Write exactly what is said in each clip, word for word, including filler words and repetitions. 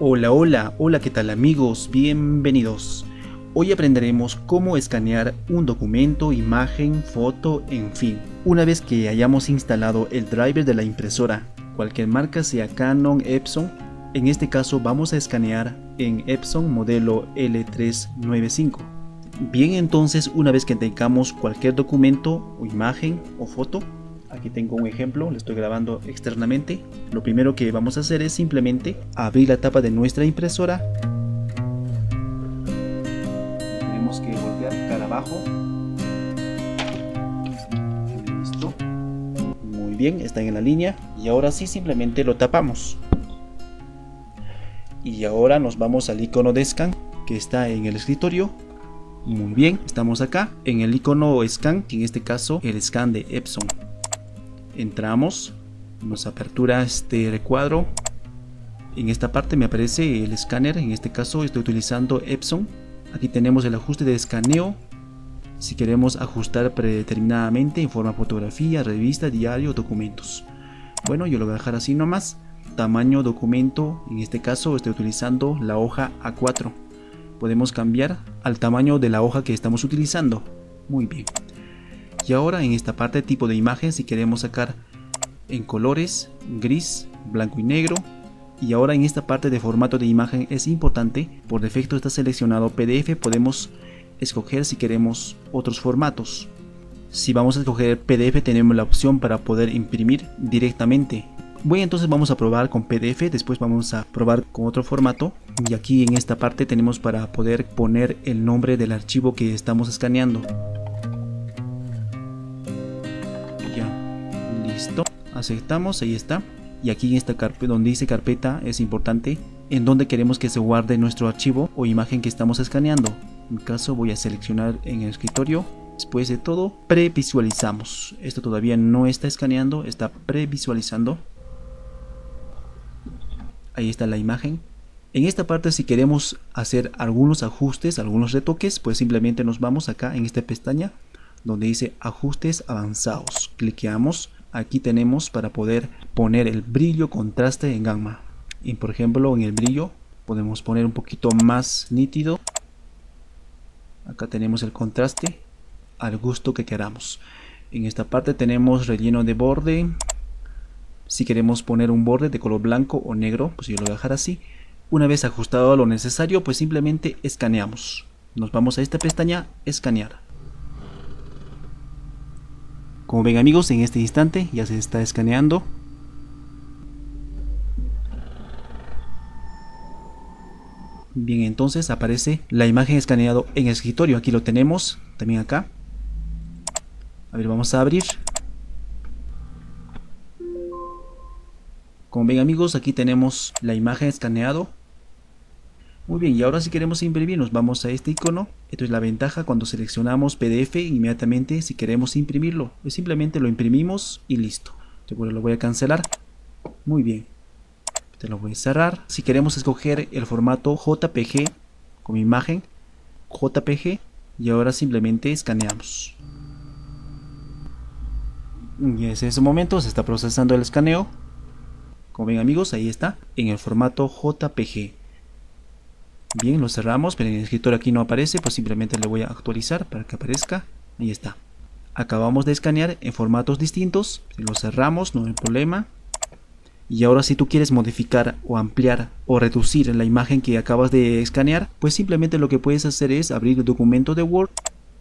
Hola, hola, hola, ¿qué tal amigos? Bienvenidos. Hoy aprenderemos cómo escanear un documento, imagen, foto, en fin. Una vez que hayamos instalado el driver de la impresora, cualquier marca sea Canon, Epson, en este caso vamos a escanear en Epson modelo L trescientos noventa y cinco. Bien, entonces una vez que tengamos cualquier documento o imagen o foto, aquí tengo un ejemplo, lo estoy grabando externamente. Lo primero que vamos a hacer es simplemente abrir la tapa de nuestra impresora. Tenemos que voltear cara abajo. Listo. Muy bien, está en la línea. Y ahora sí, simplemente lo tapamos. Y ahora nos vamos al icono de scan que está en el escritorio. Muy bien, estamos acá en el icono scan, que en este caso el scan de Epson. Entramos, nos apertura este recuadro. En esta parte me aparece el escáner, en este caso estoy utilizando Epson. Aquí tenemos el ajuste de escaneo. Si queremos ajustar predeterminadamente en forma fotografía, revista, diario, documentos. Bueno, yo lo voy a dejar así nomás. Tamaño documento, en este caso estoy utilizando la hoja A cuatro. Podemos cambiar al tamaño de la hoja que estamos utilizando. Muy bien. Y ahora en esta parte tipo de imagen, si queremos sacar en colores, gris, blanco y negro. Y ahora en esta parte de formato de imagen es importante, por defecto está seleccionado P D F, podemos escoger si queremos otros formatos. Si vamos a escoger P D F tenemos la opción para poder imprimir directamente. Bueno, entonces vamos a probar con P D F, después vamos a probar con otro formato. Y aquí en esta parte tenemos para poder poner el nombre del archivo que estamos escaneando. Listo, aceptamos, ahí está. Y aquí en esta carpeta donde dice carpeta es importante en donde queremos que se guarde nuestro archivo o imagen que estamos escaneando. En mi caso voy a seleccionar en el escritorio. Después de todo previsualizamos. Esto todavía no está escaneando, está previsualizando. Ahí está la imagen. En esta parte, si queremos hacer algunos ajustes, algunos retoques, pues simplemente nos vamos acá en esta pestaña donde dice ajustes avanzados. Cliqueamos. Aquí tenemos para poder poner el brillo, contraste en gamma. Y por ejemplo en el brillo podemos poner un poquito más nítido. Acá tenemos el contraste al gusto que queramos. En esta parte tenemos relleno de borde. Si queremos poner un borde de color blanco o negro, pues yo lo voy a dejar así. Una vez ajustado a lo necesario, pues simplemente escaneamos. Nos vamos a esta pestaña, escanear. Como ven amigos, en este instante ya se está escaneando. Bien, entonces aparece la imagen escaneado en el escritorio. Aquí lo tenemos, también acá. A ver, vamos a abrir. Como ven amigos, aquí tenemos la imagen escaneado. Muy bien, y ahora si queremos imprimir nos vamos a este icono. Esto es la ventaja cuando seleccionamos P D F, inmediatamente si queremos imprimirlo, pues simplemente lo imprimimos y listo. Yo lo voy a cancelar. Muy bien. Te lo voy a cerrar. Si queremos escoger el formato J P G como imagen, J P G, y ahora simplemente escaneamos. Y en ese momento se está procesando el escaneo. Como ven amigos, ahí está, en el formato J P G. Bien, lo cerramos, pero en el escritorio aquí no aparece, pues simplemente le voy a actualizar para que aparezca. Ahí está. Acabamos de escanear en formatos distintos, lo cerramos, no hay problema. Y ahora si tú quieres modificar o ampliar o reducir la imagen que acabas de escanear, pues simplemente lo que puedes hacer es abrir el documento de Word.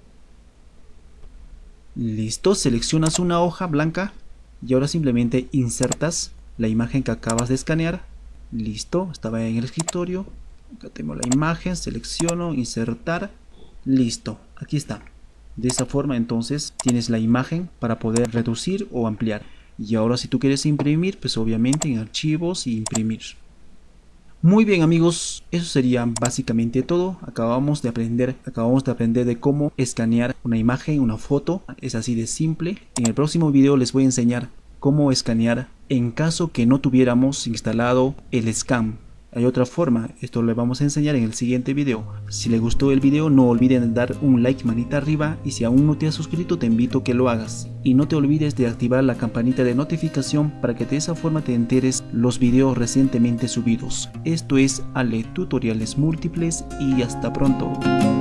Listo, seleccionas una hoja blanca y ahora simplemente insertas la imagen que acabas de escanear. Listo, estaba en el escritorio. Acá tengo la imagen, selecciono, insertar, listo, aquí está. De esa forma entonces tienes la imagen para poder reducir o ampliar. Y ahora si tú quieres imprimir, pues obviamente en archivos y imprimir. Muy bien amigos, eso sería básicamente todo. Acabamos de aprender, acabamos de aprender de cómo escanear una imagen, una foto. Es así de simple. En el próximo video les voy a enseñar cómo escanear en caso que no tuviéramos instalado el scan. Hay otra forma, esto le vamos a enseñar en el siguiente video. Si le gustó el video no olviden dar un like manita arriba y si aún no te has suscrito te invito a que lo hagas. Y no te olvides de activar la campanita de notificación para que de esa forma te enteres los videos recientemente subidos. Esto es Ale Tutoriales Múltiples y hasta pronto.